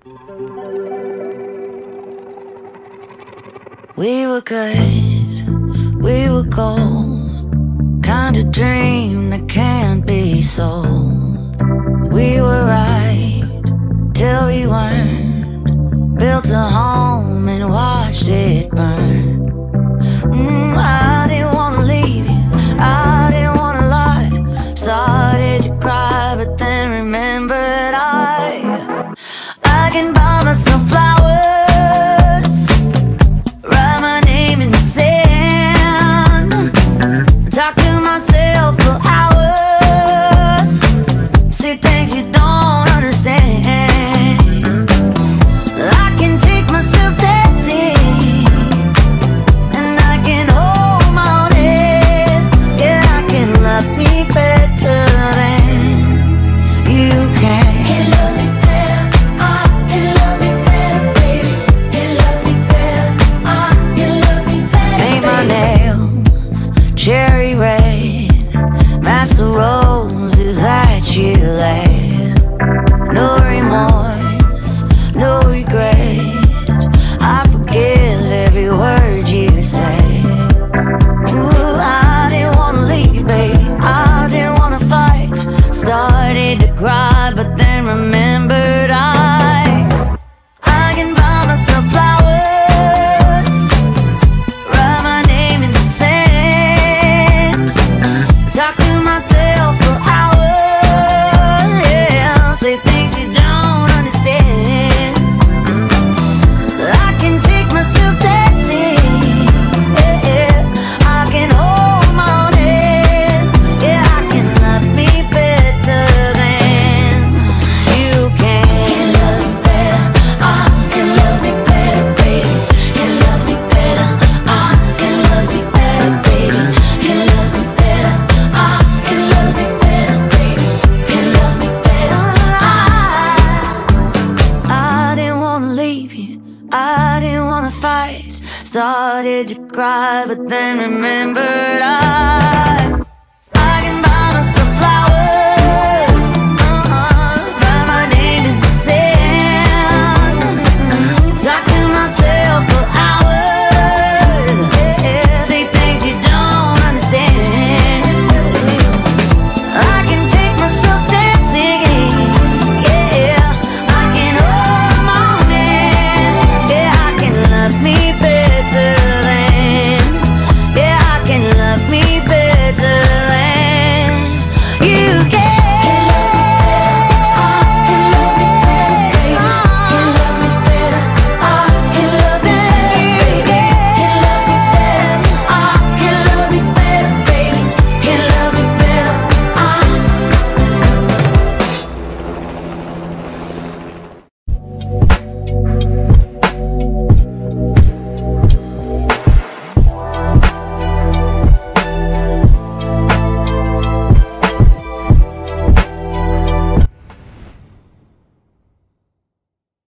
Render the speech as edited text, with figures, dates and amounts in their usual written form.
We were good, we were gold, kind of dream that can't be sold. We were right till we weren't, built a home and watched it burn. I didn't wanna leave you, I didn't wanna lie. Started to cry but then remembered I can buy myself flowers, write my name in the sand, talk to myself for hours, see things you don't understand. I can take myself dancing, and I can hold my own head. Yeah, I can love me better than you can. Can love me better, I can love me better, baby. Can love me better, I can love me better. Paint my nails cherry red, match the roses that you laid. No remorse, no regret, I forgive every word you say. Ooh, I didn't wanna leave you, baby, I didn't wanna fight. Started to cry but then remembered I can buy myself flowers, write my name in the sand, talk to myself for hours, yeah, say things you don't understand. I can take myself dancing, yeah, I can hold my own head, yeah, I can love me better than you can. Can love me better, I can love me better, baby. Can love me better, I can love me better, baby. Can love me better, I can love me better, baby. Can love me better, I didn't wanna leave you, I didn't wanna fight. Started to cry but then remembered